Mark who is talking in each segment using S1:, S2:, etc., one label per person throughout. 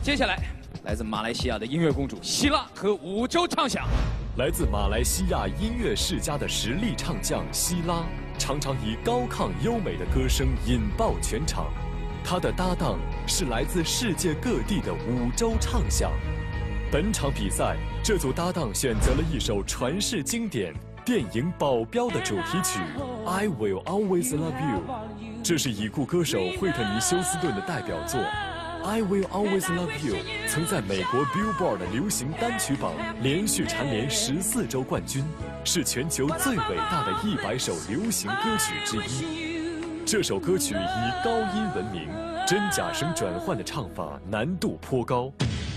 S1: 接下来，来自马来西亚的音乐公主希拉和五洲唱响。
S2: 来自马来西亚音乐世家的实力唱将希拉，常常以高亢优美的歌声引爆全场。她的搭档是来自世界各地的五洲唱响。本场比赛，这组搭档选择了一首传世经典电影《保镖》的主题曲《I Will Always Love You》，这是已故歌手惠特尼·休斯顿的代表作。I Will Always Love You 曾在美国 Billboard 的流行单曲榜连续蝉联14周冠军，是全球最伟大的100首流行歌曲之一。这首歌曲以高音闻名，真假声转换的唱法难度颇高。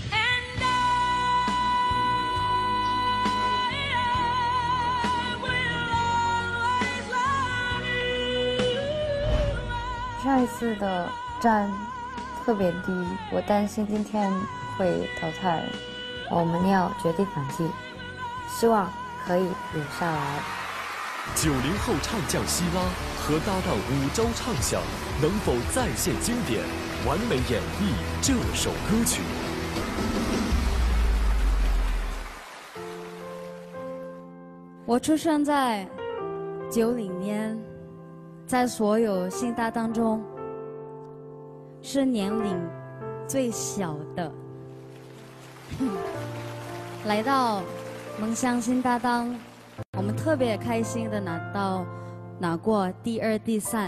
S3: 上一次的站特别低，我担心今天会淘汰，我们要绝地反击，希望可以留下来。
S2: 90后唱将希拉和搭档五洲唱响，能否再现经典，完美演绎这首歌曲？
S4: 我出生在90年，在所有新搭档中是年龄最小的。来到梦想新搭档，我们特别开心的拿过第2、第3。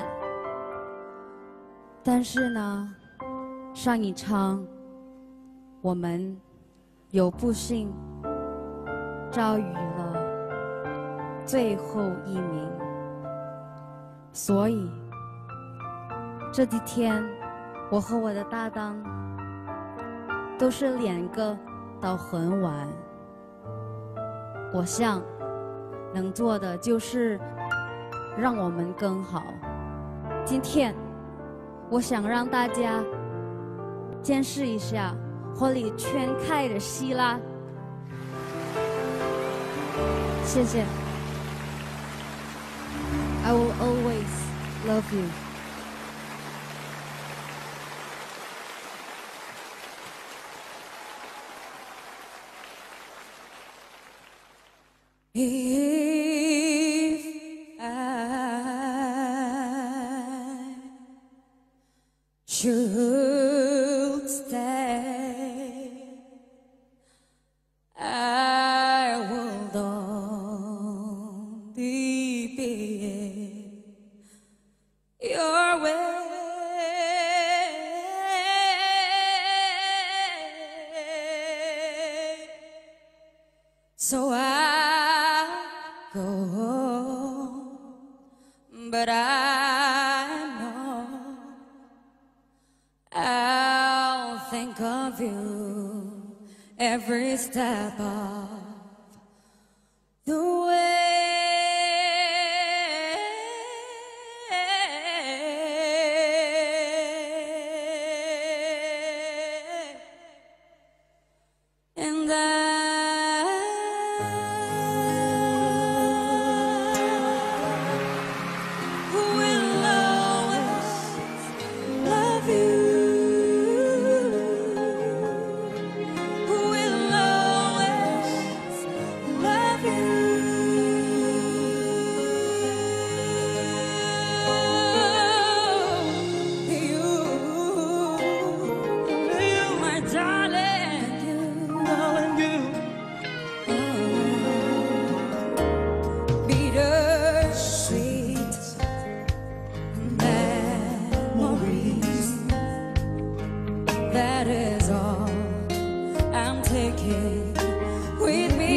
S4: 但是呢，上一场我们有不幸遭遇了最后1名，所以这几天我和我的搭档都是2个到很晚。我想能做的就是让我们更好。今天我想让大家见识一下火力全开的希拉。谢谢。I will always love you.
S5: If I should stay, I will only be your way. So I go, but I know I'll think of you every step of the way. And will always love you. Will always love you, my darling, you. Bittersweet memories, that is all I'm taking with me.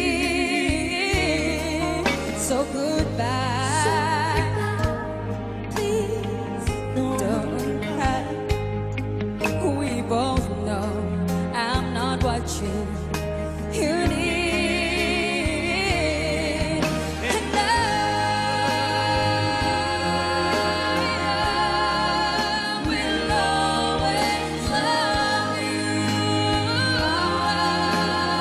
S5: So goodbye, please don't cry. We both know I'm not what you need. And I will always love you.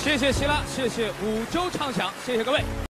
S1: 谢谢希拉，谢谢5周唱响，谢谢各位。